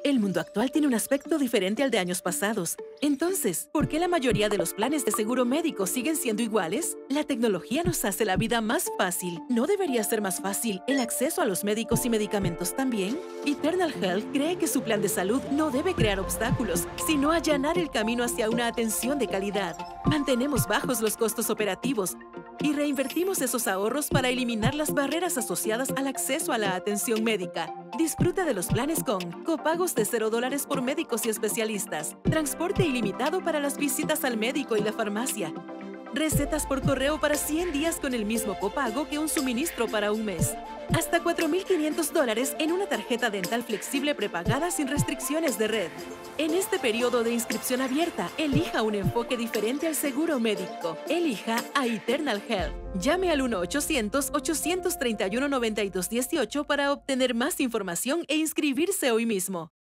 El mundo actual tiene un aspecto diferente al de años pasados. Entonces, ¿por qué la mayoría de los planes de seguro médico siguen siendo iguales? La tecnología nos hace la vida más fácil. ¿No debería ser más fácil el acceso a los médicos y medicamentos también? Eternal Health cree que su plan de salud no debe crear obstáculos, sino allanar el camino hacia una atención de calidad. Mantenemos bajos los costos operativos y reinvertimos esos ahorros para eliminar las barreras asociadas al acceso a la atención médica. Disfruta de los planes con copagos de $0 por médicos y especialistas, transporte ilimitado para las visitas al médico y la farmacia, recetas por correo para 100 días con el mismo copago que un suministro para un mes, hasta $4,500 en una tarjeta dental flexible prepagada sin restricciones de red. En este periodo de inscripción abierta, elija un enfoque diferente al seguro médico. Elija a Eternal Health. Llame al 1-800-831-9218 para obtener más información e inscribirse hoy mismo.